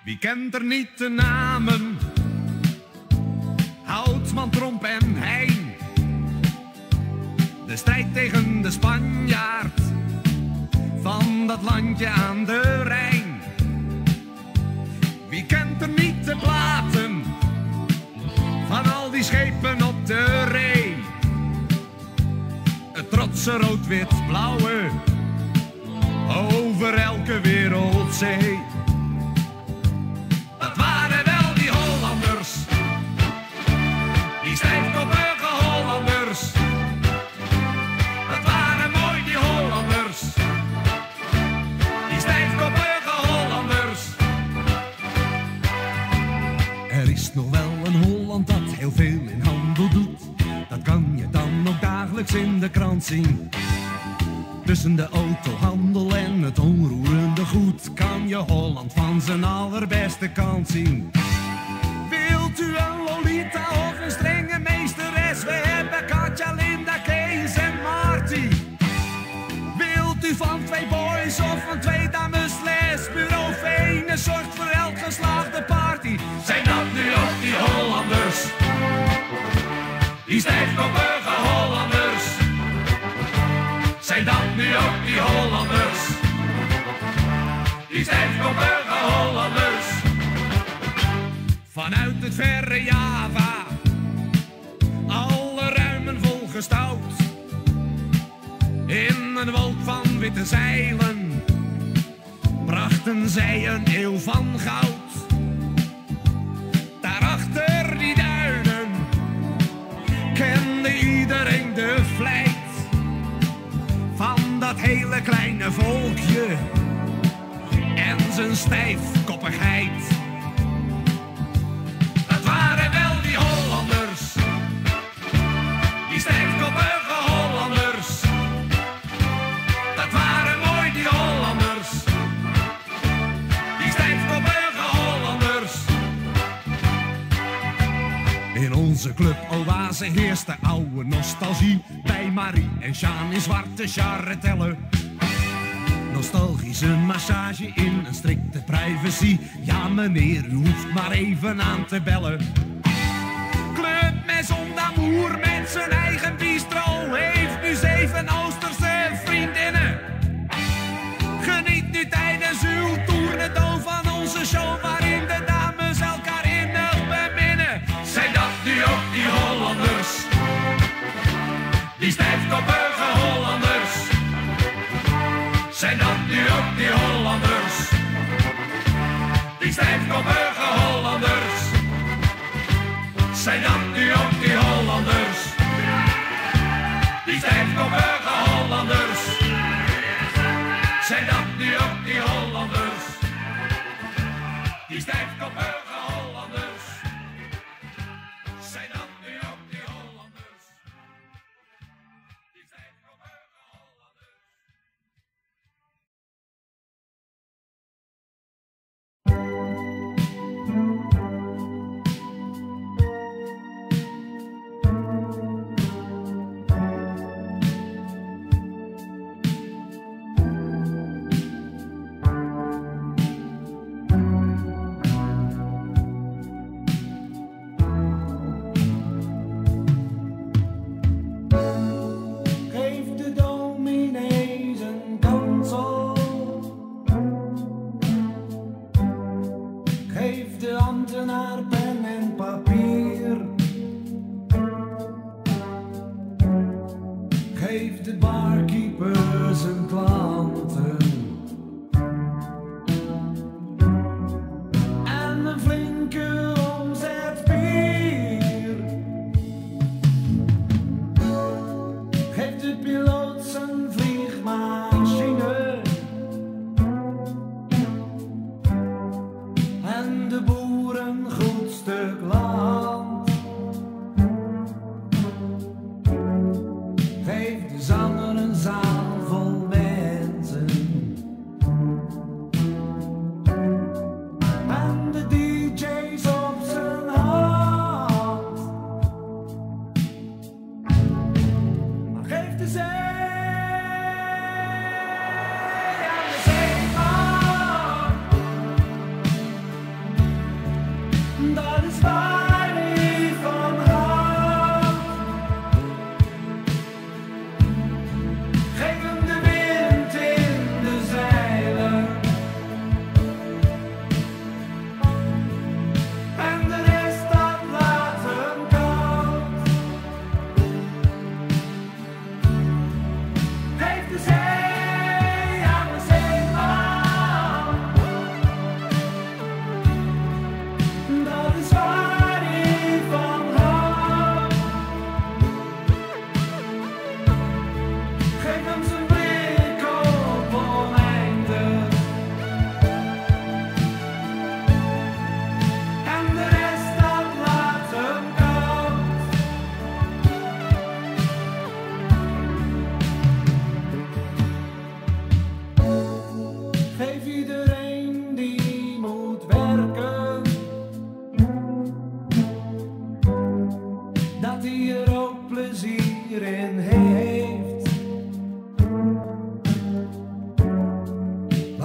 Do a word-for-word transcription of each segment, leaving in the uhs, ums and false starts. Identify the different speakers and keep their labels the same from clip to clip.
Speaker 1: Wie kent er niet de namen? Houtman, Tromp en Heijn. De strijd tegen de Spanjaard van dat landje aan de Rijn. Wie kent er niet de platen van al die schepen op de Ree? Het trotse rood-wit-blauwe over elke wereldzee. Dat waren wel die Hollanders, die stijfkoppige Hollanders. Dat waren mooi die Hollanders, die stijfkoppige Hollanders. Er is nog wel een Holland dat heel veel in handel doet. Dat kan je dan ook dagelijks in de krant zien. Tussen de autohandel en het onroerende goed kan je Holland van zijn allerbeste kant zien. Wilt u een Lolita of een strenge meesteres? We hebben Katja, Linda, Kees en Marty. Wilt u van twee boys of van twee dames les? Bureau Venus zorgt voor elk geslaagde party. Zijn dat nu ook die Hollanders? Die stijfkoppige Hollanders. Zijn dat nu ook die Hollanders? Die stijfkoppige Hollanders. Vanuit het verre Java, alle ruimen volgestouwd. In een wolk van witte zeilen brachten zij een eeuw van goud. Daarachter die duinen kende iedereen de vlijt van dat hele kleine volkje en zijn stijfkoppigheid. Dat waren wel die Hollanders, die stijfkoppige Hollanders. Dat waren mooi die Hollanders, die stijfkoppige Hollanders. In onze club Oase heerst de oude nostalgie. Bij Marie en Sjaan in zwarte charretellen. Nostalgische massage in een strikte privacy. Ja meneer, u hoeft maar even aan te bellen. Club Maison d'Amour met zijn eigen bistro heeft nu zeven Oosterse vriendinnen. Geniet nu tijdens uw tournedo van onze show waarin de dames elkaar innig beminnen. Zijn dat nu ook die Hollanders? Die stijfkoppige Hollanders. Zijn dat nu ook die Hollanders? Die stijfkoppige Hollanders. Zijn dat nu ook die Hollanders? Die stijfkoppige Hollanders. Zijn dat nu ook die Hollanders? Die stijfkoppige Hollanders. Zijn dat nu ook die Hollanders? Die stijfkoppige Hollanders.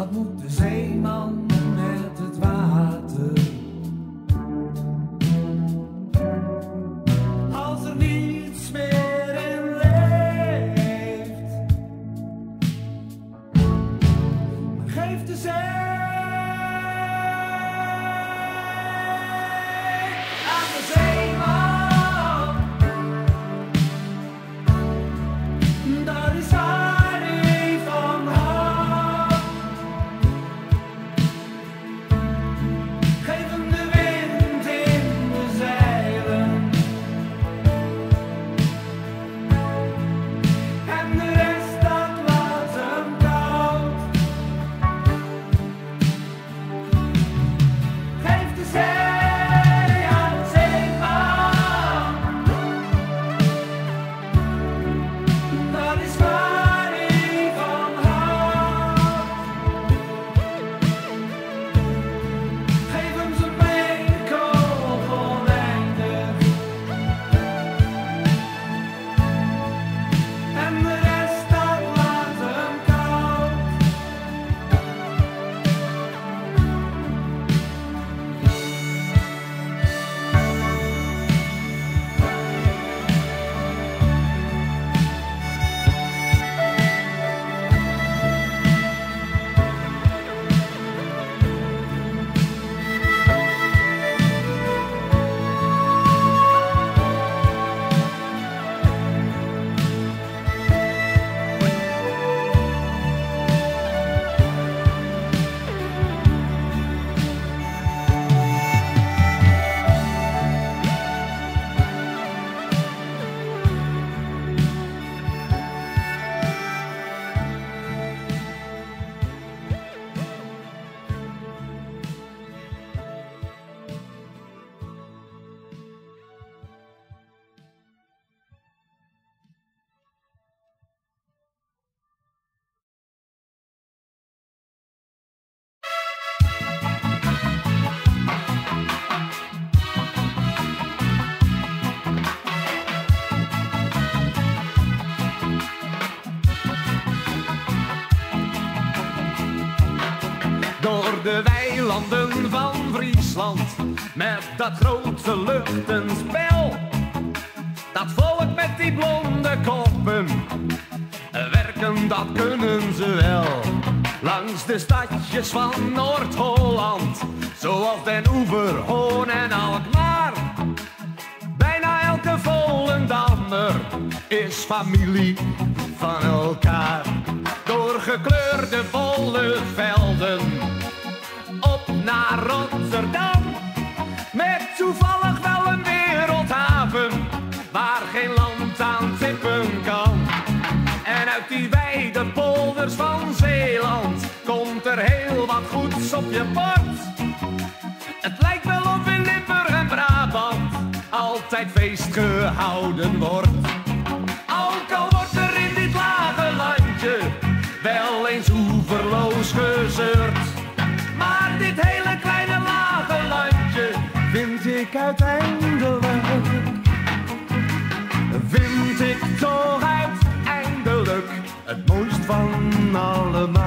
Speaker 1: Wat moet de zeeman met het water? Als er niets meer in leeft, maar geeft de zee aan de zeeman. Dat is waar hij van houdt. Geef hem de wind in de zeilen en de rest dat laat hem koud. Geef de zee aan de zeeman. Dat is waar hij van houdt. Geef hem zijn beenkool oneindig en de rest dat laat hem koud.
Speaker 2: Door de weilanden van Friesland, met dat grote luchtenspel. Dat volk met die blonde koppen, werken dat kunnen ze wel. Langs de stadjes van Noord-Holland, zoals Den Oever, Hoorn en Alkmaar. Bijna elke Volendammer is familie van elkaar. Door gekleurde volle velden op naar Rotterdam, met toevallig wel een wereldhaven waar geen land aan tippen kan. En uit die wijde polders van Zeeland komt er heel wat goeds op je bord. Het lijkt wel of in Limburg en Brabant altijd feest gehouden wordt. Ook al wordt er in dit lage landje wel eens oeverloos gezeurd, maar dit hele kleine lage landje vind ik uiteindelijk, vind ik toch uiteindelijk het mooist van allemaal.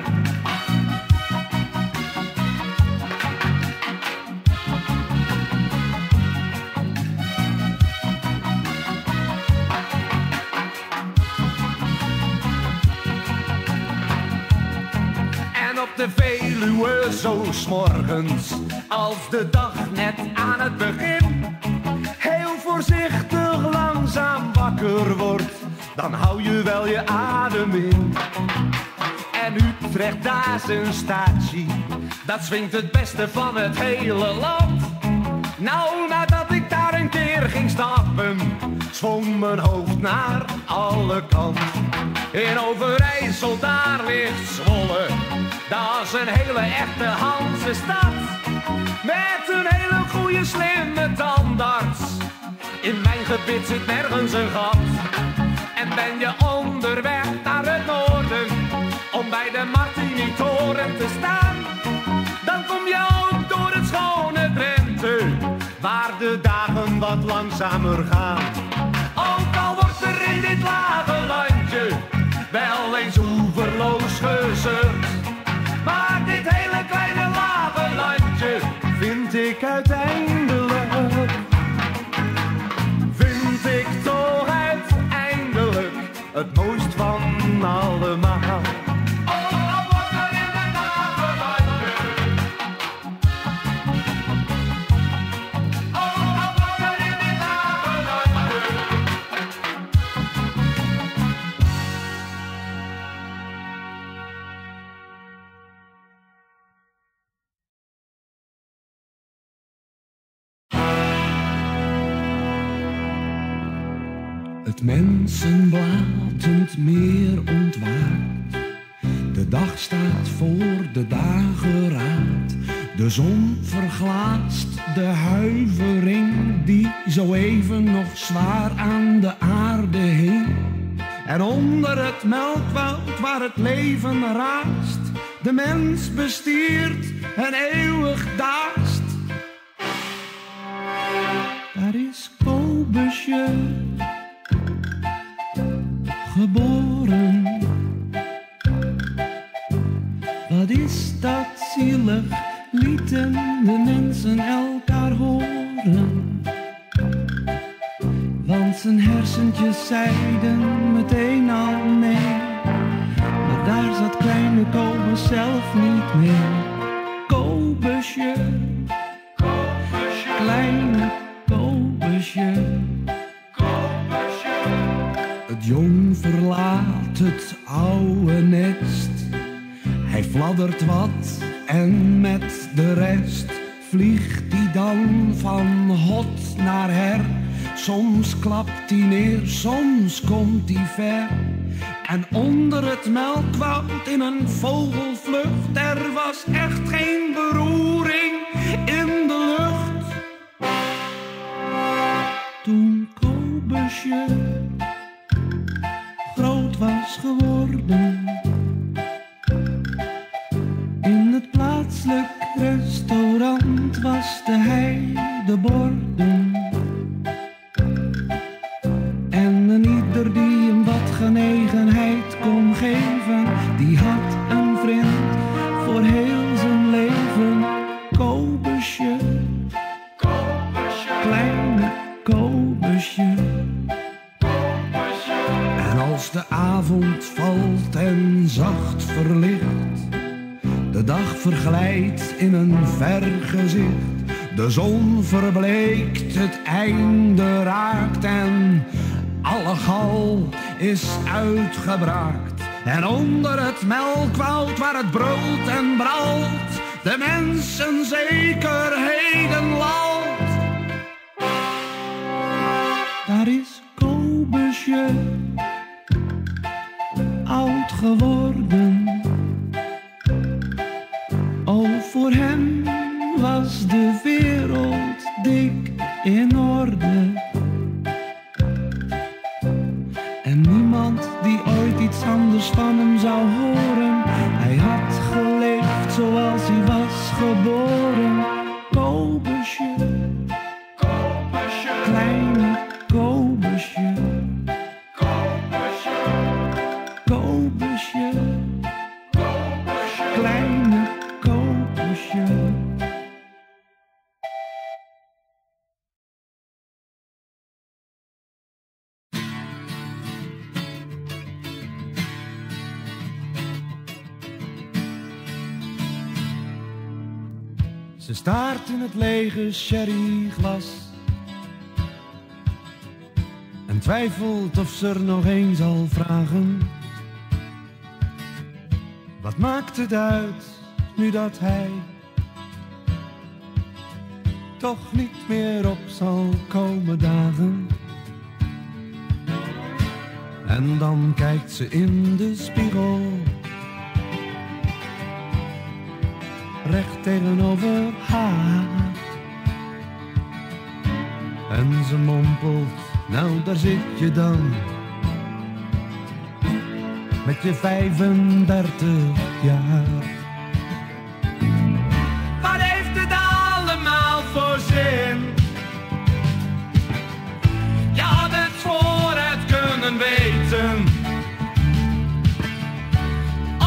Speaker 2: Op de Veluwe zo 's morgens, als de dag net aan het begin heel voorzichtig langzaam wakker wordt, dan hou je wel je adem in. En Utrecht, daar zijn statie, dat swingt het beste van het hele land. Nou, nadat ik daar een keer ging stappen, zwom mijn hoofd naar alle kanten. In Overijssel, daar ligt Zwolle, dat is een hele echte Hanse stad, met een hele goede slimme tandarts. In mijn gebied zit nergens een gat. En ben je onderweg naar het noorden, om bij de Martini-toren te staan, dan kom je ook door het schone Drenthe, waar de dagen wat langzamer gaan. Ook al wordt er in dit lage landje wel eens oeverloos gezeurd, ik uiteindelijk, vind ik toch uiteindelijk het mooist van allemaal.
Speaker 1: Het mensenblatend meer ontwaakt. De dag staat voor de dageraad. De zon verglaast de huivering die zo even nog zwaar aan de aarde hing. En onder het melkwoud waar het leven raast, de mens bestiert en eeuwig daast. Daar is Kobusje geboren. Wat is dat zielig, lieten de mensen elkaar horen. Want zijn hersentjes zeiden meteen al nee. Maar daar zat kleine Kobus zelf niet mee. Kobusje, Kobusje, kleine Kobusje. Het jong verlaat het oude nest. Hij fladdert wat en met de rest vliegt hij dan van hot naar her. Soms klapt hij neer, soms komt hij ver. En onder het melkwoud in een vogelvlucht, er was echt geen beroering in de lucht. Toen Kobusje groot was geworden, in het plaatselijk restaurant waste hij de borden. En een ieder die hem wat genegenheid kon geven, die had een vriend voor heel zijn leven. Kobusje, Kobusje, kleine Kobusje. En als de avond valt en zacht verlicht, de dag verglijdt in een ver gezicht. De zon verbleekt, het einde raakt en alle gal is uitgebraakt. En onder het melkwoud waar het brood en bralt, de mensen zekerheden lalt. Daar is Kobusje oud geworden. Oh, voor hem was de wereld dik in orde. En niemand die ooit iets anders van hem zou horen. Hij had geleefd zoals hij was geboren. Kobusje, Kobusje, kleine Kobusje. Kobusje, Kobusje, Kobusje, kleine Kobusje. Ze staart in het lege sherryglas en twijfelt of ze er nog een zal vragen. Wat maakt het uit nu dat hij toch niet meer op zal komen dagen? En dan kijkt ze in de spiegel, recht tegenover haar. En ze mompelt, nou daar zit je dan, met je vijfendertig jaar. Wat heeft het allemaal voor zin? Je had het vooruit kunnen weten.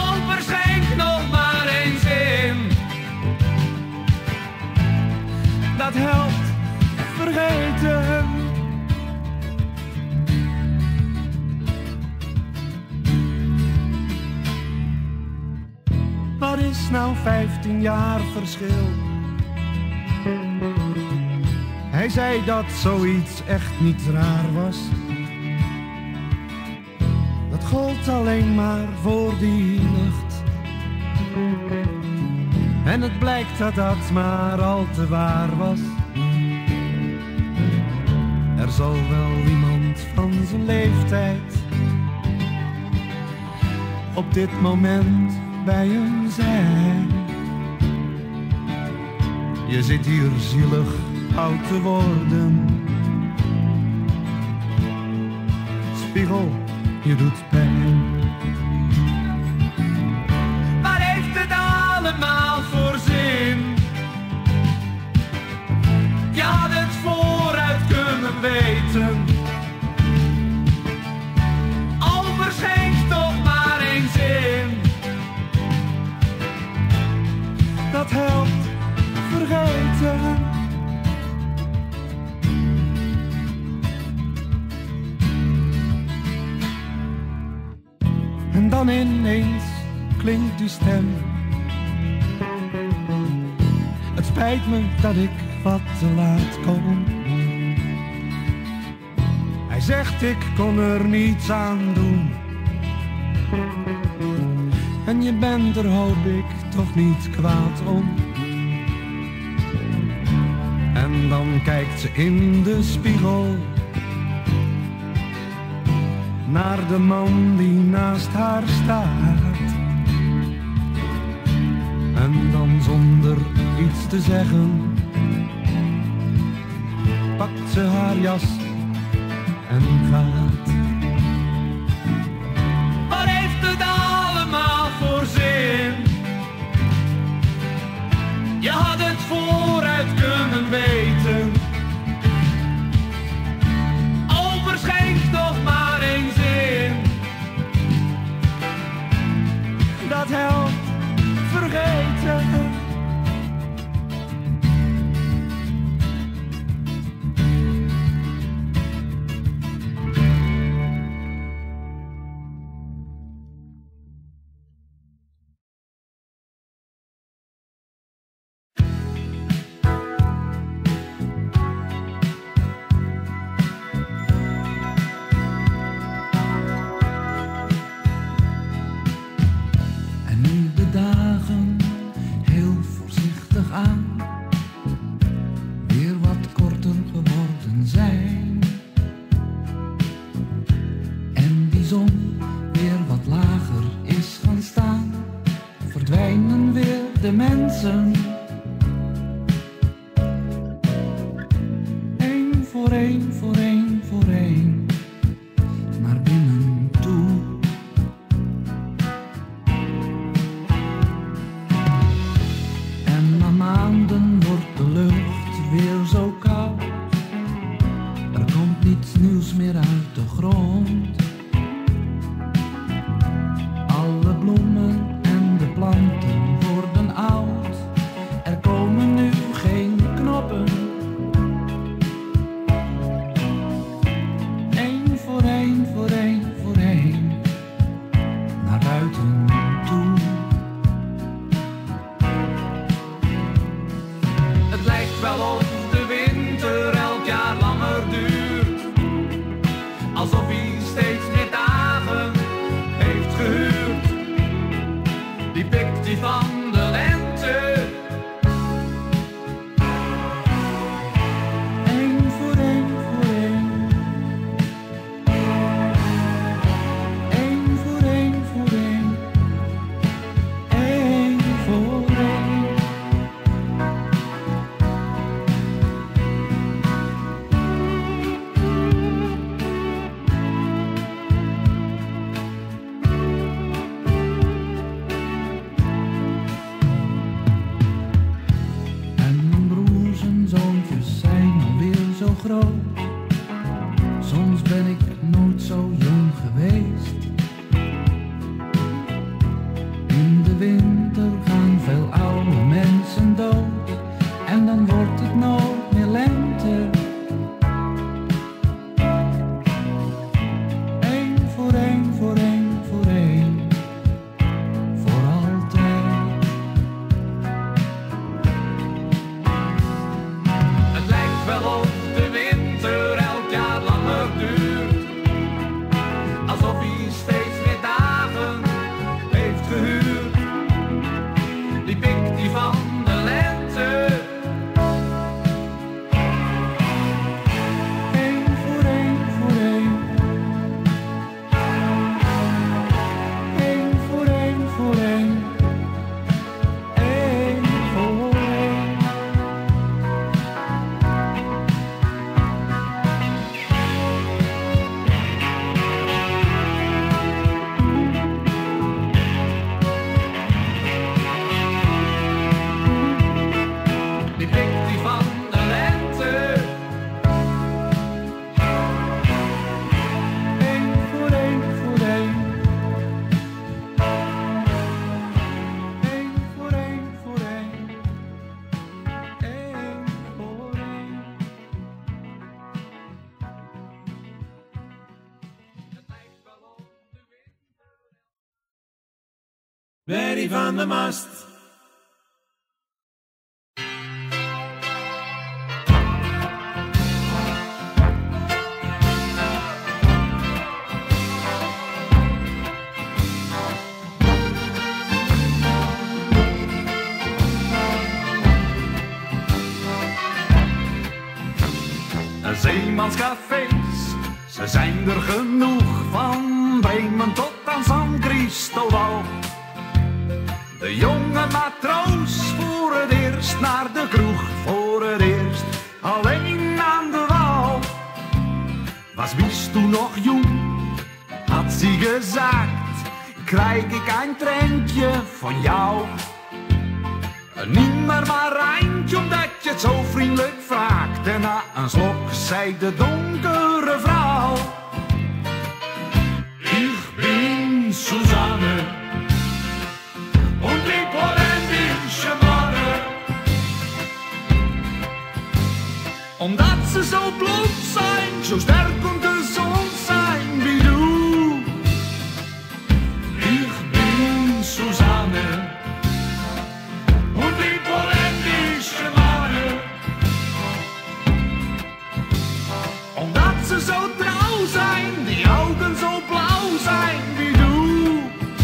Speaker 1: Overschenk nog maar eens in. vijftien jaar verschil. Hij zei dat zoiets echt niet raar was. Dat gold alleen maar voor die nacht. En het blijkt dat dat maar al te waar was. Er zal wel iemand van zijn leeftijd op dit moment bij hem zijn. Je zit hier zielig oud te worden. Spiegel, je doet pijn.
Speaker 2: Waar heeft het allemaal voor zin? Je had het vooruit kunnen weten. Overschenk toch maar één zin.
Speaker 1: Dat helpt vergeten. En dan ineens klinkt die stem. Het spijt me dat ik wat te laat kom. Hij zegt ik kon er niets aan doen. En je bent er hoop ik toch niet kwaad om. En dan kijkt ze in de spiegel naar de man die naast haar staat. En dan zonder iets te zeggen pakt ze haar jas en gaat.
Speaker 2: Wat heeft het allemaal voor zin? Je had het vooruit kunnen weten. Overschenk toch maar één zin.
Speaker 1: Dat helpt vergeten.
Speaker 2: van de lente. Eén voor één voor één. Eén voor één voor één. Eén voor één. Die blik die van de lente. Eén voor één voor één. Eén voor één voor één. Eén voor één. Het lijkt wel op de winter.
Speaker 3: Berry van de Mast.
Speaker 2: Zeemanscafés, ze zijn er genoeg, van Bremen tot aan San Cristobal. De jonge matroos voor het eerst naar de kroeg, voor het eerst alleen aan de wal. Was bist toen nog jong, had sie gesagt, krijg ik een treintje van jou. Nimmer maar eindje, omdat je het zo vriendelijk vraagt. En na een slok zei de donkere vrouw: Ik ben Susanne, und ik holländische Manne. Omdat ze zo blond zijn, zo sterk en gezond zijn wie du. Ik ben Susanne. Und die holländische Manne. Omdat ze zo trouw zijn, die ogen zo blauw zijn wie du.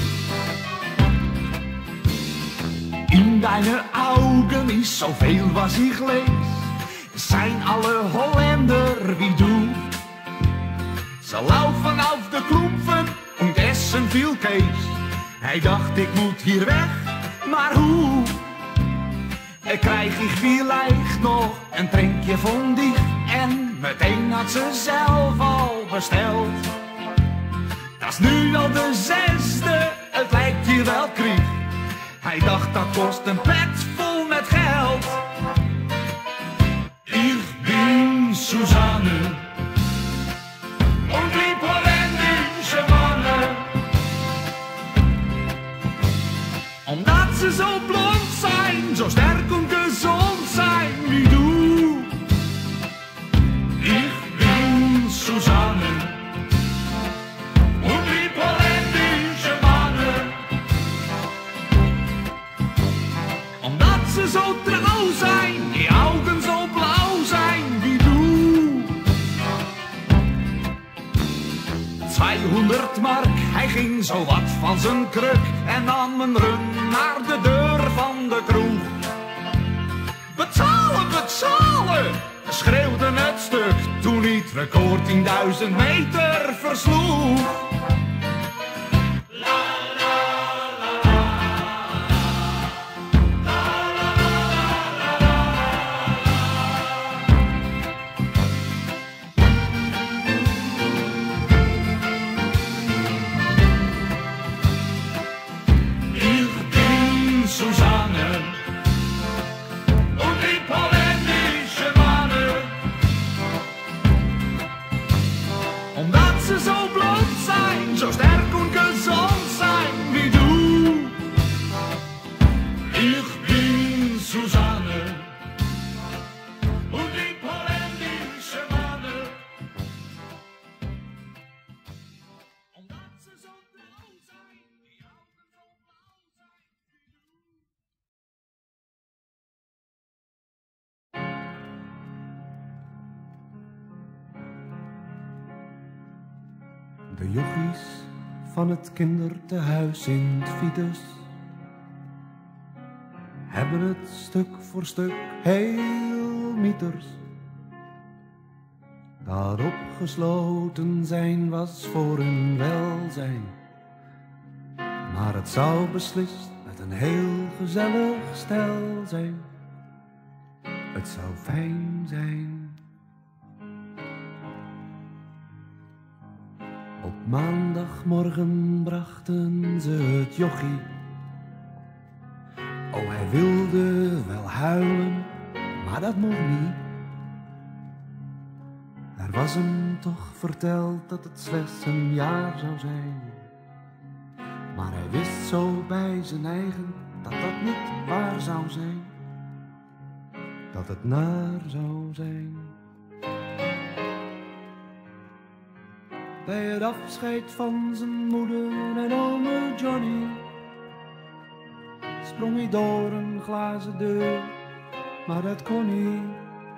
Speaker 2: In deine Augen ist zoveel was ich lees. Zijn alle Holländer wie du. Ze laufen auf de Klumpen und essen viel Käse. Hij dacht ik moet hier weg, maar hoe? Ik krijg ik vielleicht nog een drinkje van dich. En meteen had ze zelf al besteld. Dat is nu al de zesde, het lijkt hier wel krieg. Hij dacht dat kost een pet vol met geld. Ik ben Susanne, und lieb holländische Manne. Omdat ze zo blond zijn, zo sterk en gezond zijn wie du. Ik ben Susanne, und lieb holländische Manne. Omdat ze zo trouw zijn, die ogen zo blauw zijn wie du. tweehonderd mark, hij ging zo wat van zijn kruk en nam een run naar de deur van de kroeg. Betalen, betalen, schreeuwde het stuk toen hij het record tienduizend meter versloeg. Susanne, und die holländische Manne. Omdat ze zo blond zijn, zo sterk en gezond zijn wie du. Ik ben Susanne, und die holländische Manne. Omdat ze zo trouw zijn, die ogen zo blauw zijn wie du.
Speaker 1: De jochies van het kindertehuis in 't Fidus hebben het stuk voor stuk heel mieters. Dat opgesloten zijn was voor hun welzijn. Maar het zou beslist met een heel gezellig stel zijn. Het zou fijn zijn. Op maandagmorgen brachten ze het jochie. Oh, hij wilde wel huilen, maar dat mocht niet. Er was hem toch verteld dat het slechts een jaar zou zijn. Maar hij wist zo bij zijn eigen dat dat niet waar zou zijn. Dat het naar zou zijn. Bij het afscheid van zijn moeder en ome Johnny sprong hij door een glazen deur, maar dat kon niet.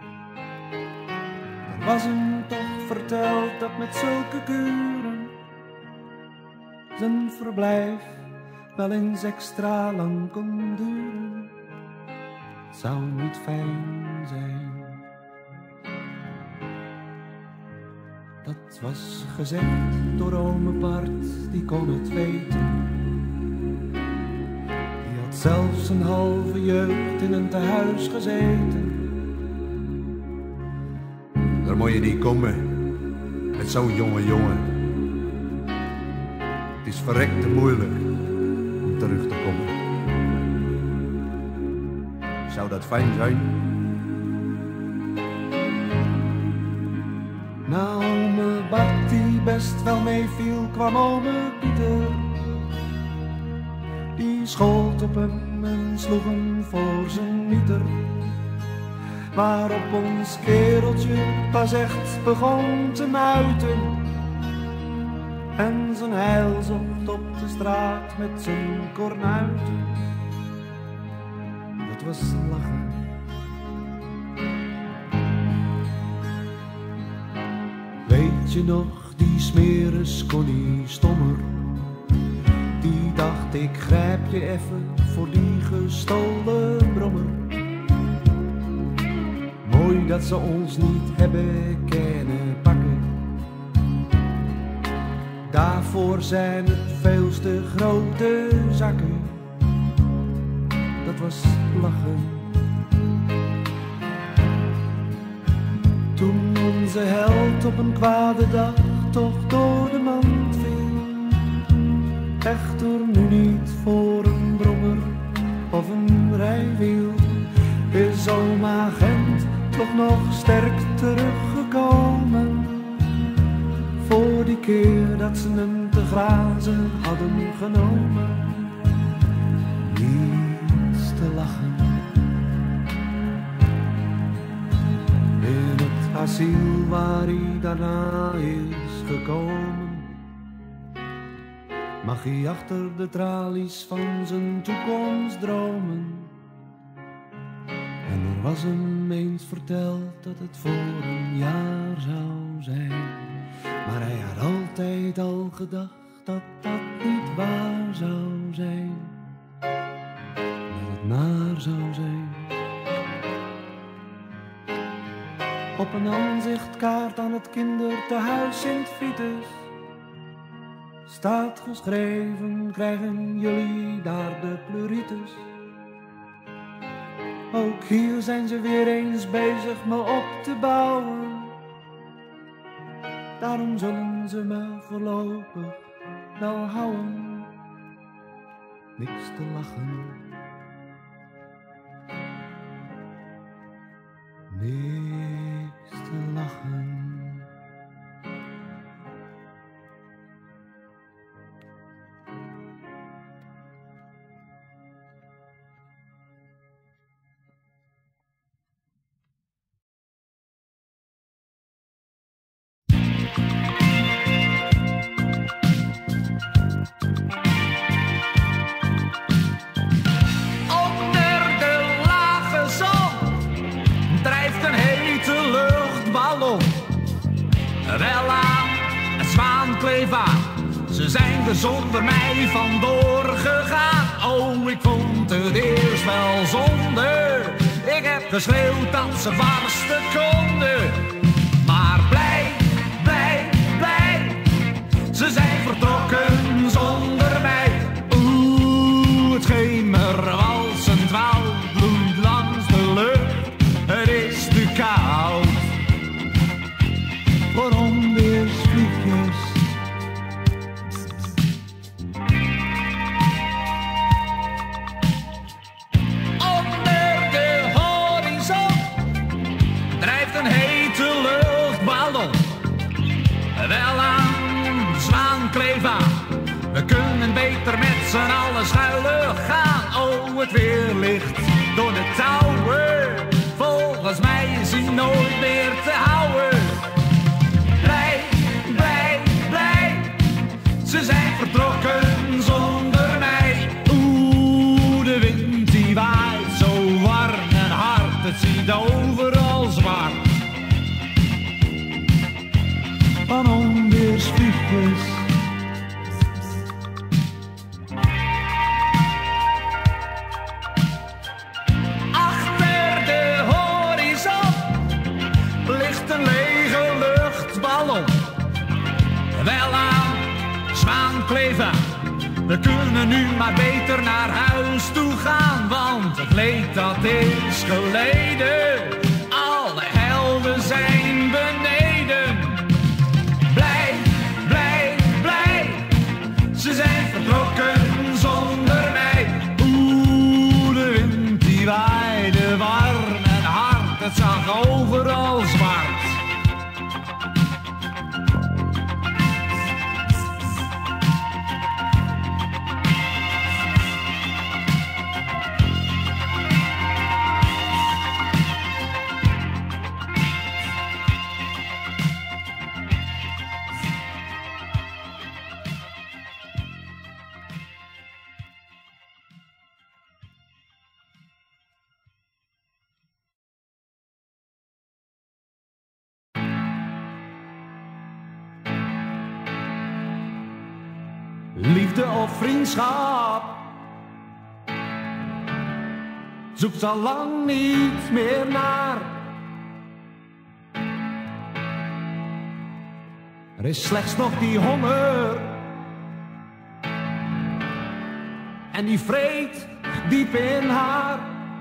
Speaker 1: Er was hem toch verteld dat met zulke kuren zijn verblijf wel eens extra lang kon duren. Het zou niet fijn zijn. Dat was gezegd door ome Bart, die kon het weten. Die had zelfs een halve jeugd in een tehuis gezeten. Daar moet je niet komen, met zo'n jonge jongen. Het is verrekte moeilijk om terug te komen. Zou dat fijn zijn? Nou, ome Bart die best wel meeviel, kwam ome Pieter. Die schold op hem en sloeg hem voor zijn mieter. Waarop ons kereltje pas echt begon te muiten. En zijn heil zocht op de straat met zijn kornuiten. Dat was lachen. Weet je nog, die smeres Connie Stommer? Die dacht, ik grijp je even voor die gestolen brommer. Mooi dat ze ons niet hebben kunnen pakken. Daarvoor zijn het veel te grote zakken. Dat was lachen. Toen onze held op een kwade dag toch door de mand viel. Echter nu niet voor een brommer of een rijwiel. Is oma Gent toch nog sterk teruggekomen. Voor die keer dat ze hem te grazen hadden genomen. Niets te lachen. In het asiel waar hij daarna is gekomen, mag hij achter de tralies van zijn toekomst dromen. En er was hem eens verteld dat het voor een jaar zou zijn. Maar hij had altijd al gedacht dat dat niet waar zou zijn. Dat het naar zou zijn. Op een aanzichtkaart aan het kindertehuis Sint-Vitus staat geschreven, krijgen jullie daar de pleuritis. Ook hier zijn ze weer eens bezig me op te bouwen. Daarom zullen ze me voorlopig wel houden. Niks te lachen. Niks te lachen.
Speaker 2: Wel aan, het zwaan kleef aan. Ze zijn er zonder mij vandoor gegaan. Oh, ik vond het het eerst wel zonde. Ik heb geschreeuwd dat ze barsten konden. Maar blij, blij, blij, ze zijn vertrokken zonder mij. Oeh, het schemerwalsend woudbloed langs de lucht. Het is te koud voor onweersvliegjes. Onder de horizon drijft een hete luchtballon. Wel aan Zwaankleef aan. We kunnen beter met z'n allen schuilen gaan. Oh, het weer ligt door de touwen. Volgens mij is hij nooit meer te houden. Blij, blij, blij, ze zijn vertrokken zonder mij. Oeh, de wind die waait zo warm en hard. Het ziet overal zwart van onweersvliegjes. Achter de horizon ligt een lege luchtballon. Wel aan Zwaankleef aan. We kunnen nu maar beter naar huis toe gaan, want het leed dat is geleden. Alle helden zijn beneden. Blij, blij, blij, ze zijn vertrokken zonder mij. Oeh, de wind die waaide warm en hard, het zag overal zwart. Liefde of vriendschap zoekt al lang niet meer naar. Er is slechts nog die honger en die vreet diep in haar.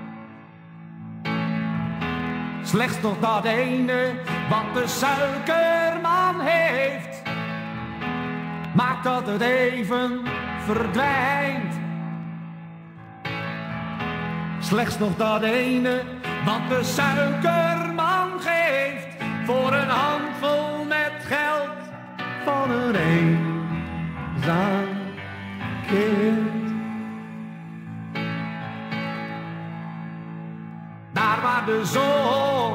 Speaker 2: Slechts nog dat ene wat de suikerman heeft, maakt dat het even verdwijnt. Slechts nog dat ene wat de suikerman geeft voor een handvol met geld van een eenzaam kind. Daar waar de zon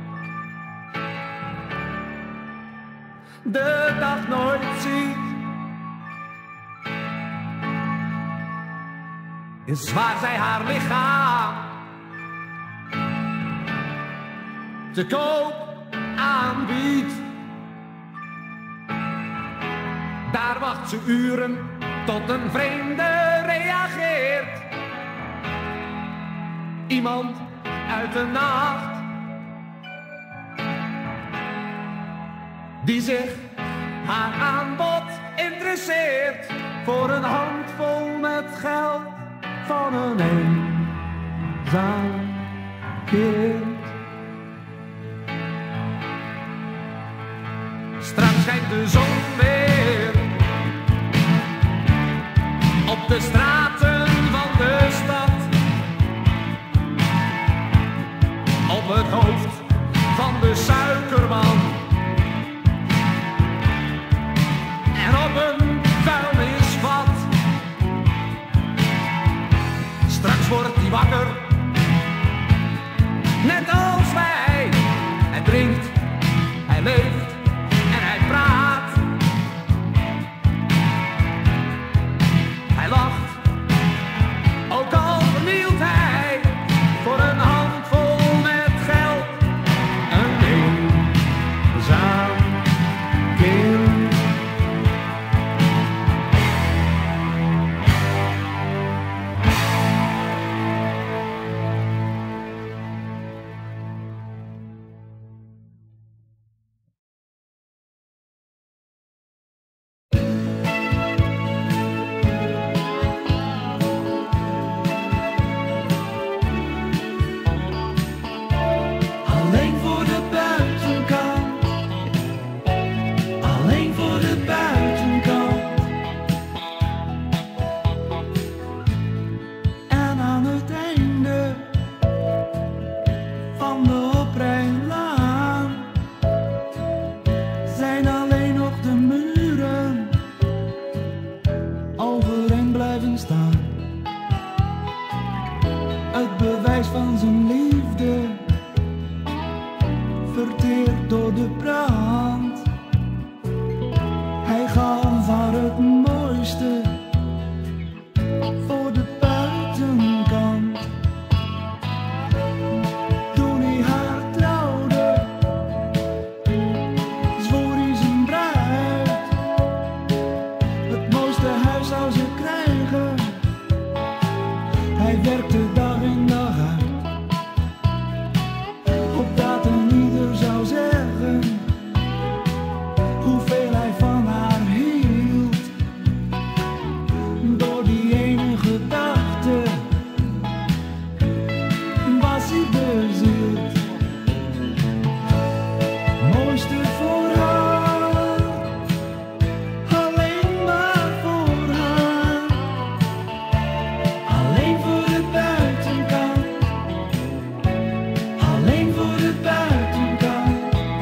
Speaker 2: de dag nooit ziet, is waar zij haar lichaam te koop aanbiedt. Daar wacht ze uren tot een vreemde reageert. Iemand uit de nacht die zich haar aanbod interesseert voor een handvol met geld van een eenzaam kind. Straks schijnt de zon weer op de straten van de stad, op het hoofd van de suikerman en op een vuilnisvat. Straks wordt hij wakker, net als wij. Hij drinkt, hij leeft en hij praat. Hij lacht, ook al vernielt hij voor een handvol met geld
Speaker 3: hij bezield. Mooiste voor haar, alleen maar voor haar. Alleen voor de buitenkant, alleen voor de buitenkant.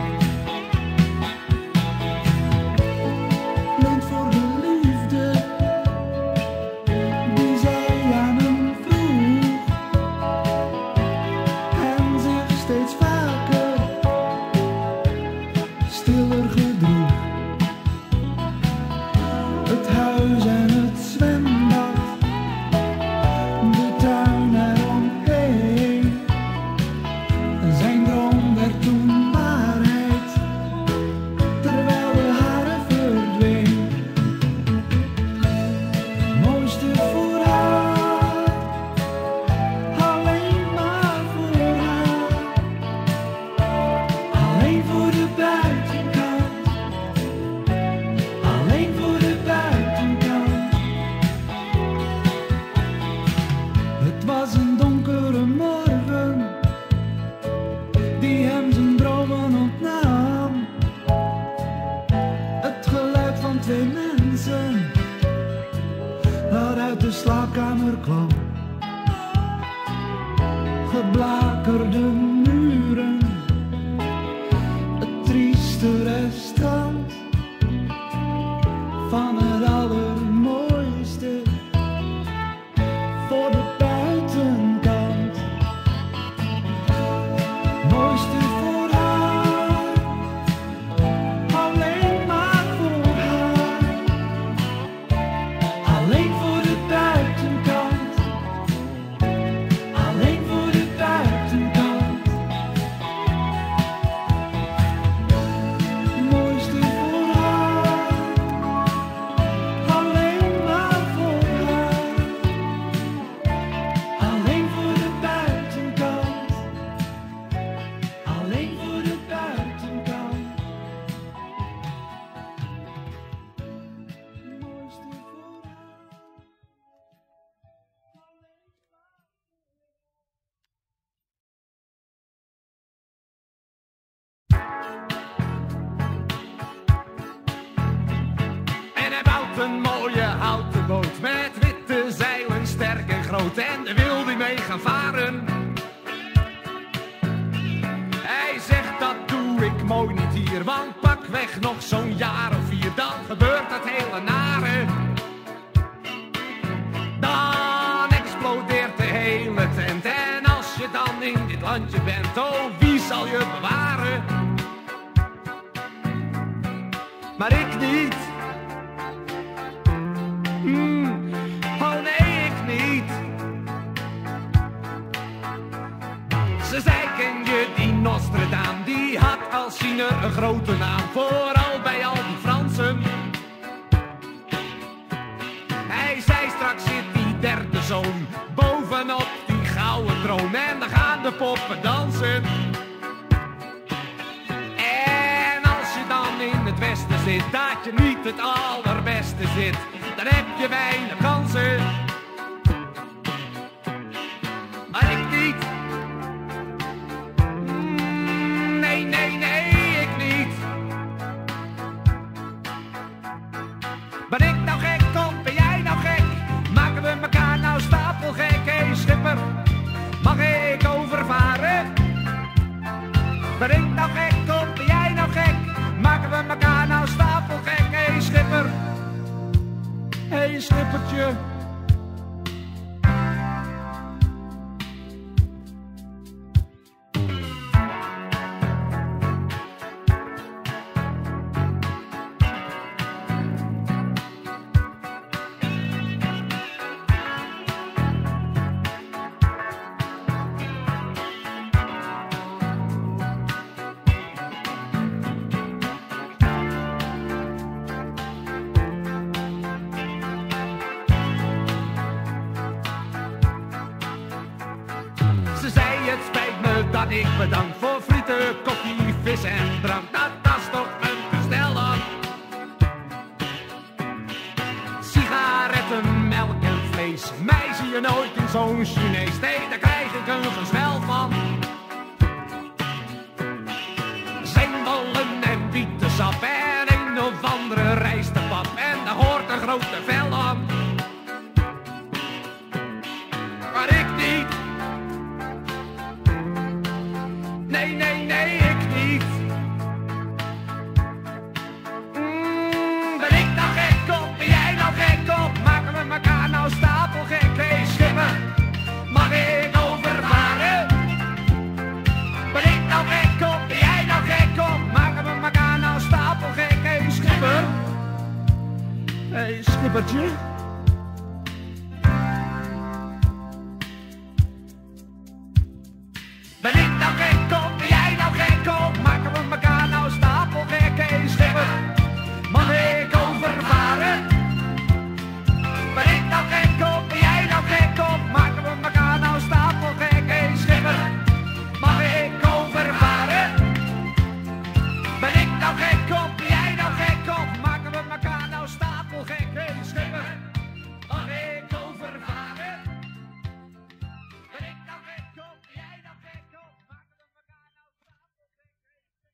Speaker 3: Blind voor de liefde die zij aan hem vroeg en zich steeds vaker stiller gedroeg. Het huis en het zwembad, de tuin eromheen. Zijn droom werd toen waarheid, terwijl de haren verdween. Mooiste voor haar, alleen maar voor haar. Alleen voor de buitenkant, alleen voor de buitenkant. Het was een donkere morgen die hem zijn dromen ontnam. Het geluid van twee mensen dat uit de slaapkamer kwam. Geblakerde muren, het trieste restant van het allermooiste voor de buitenkant. Mooiste voor haar, alleen maar voor haar. Alleen voor de buitenkant, alleen voor de buitenkant. Mooiste voor haar, alleen maar voor haar. Alleen voor de buitenkant, alleen voor de buitenkant. Mooiste voor haar.
Speaker 2: En hij bouwt een mooie houten boot met witte zeilen, sterk en groot. En daar wil hij mee gaan varen. Hij zegt dat doe ik mooi niet hier, want pakweg nog zo'n jaar of vier, dan gebeurt dat hele nare. Dan explodeert de hele tent. En als je dan in dit landje bent, oh wie zal je bewaren? Maar ik niet. Hmm, oh nee, ik niet. Ze zei, ken je die Nostradaam? Die had als ziener een grote naam, vooral bij al die Fransen. Hij zei, straks zit die derde zoon bovenop die gouden troon en dan gaan de poppen dansen. En als je dan in het westen zit, dat je niet het allerbeste zit, dan heb je weinig kansen. Maar ik niet. Mm, nee, nee, nee, ik niet. Ben ik nou gek of ben jij nou gek? Maken we elkaar nou stapelgek? Hé hey, schipper, mag ik overvaren? Ben ik nou gek of ben jij nou gek? Maken we elkaar nou stapelgek? Hé hey, schipper, hé hey, schippertje. Dat ik bedank voor frieten, koffie, vis en drank. Dat, dat is toch een bestel dan. Sigaretten, melk en vlees. Mij zie je nooit in zo'n Chinees. Nee, daar krijg ik een gezwel van. Nee, nee, nee, ik niet. Mm, ben ik nou gek op, ben jij nou gek op? Maken we elkaar nou stapelgek? Hé, hey, schipper, mag ik overvaren? Ben ik nou gek op, ben jij nou gek op? Maken we elkaar nou stapelgek? Hé, hey, schipper. Hé, hey, schippertje.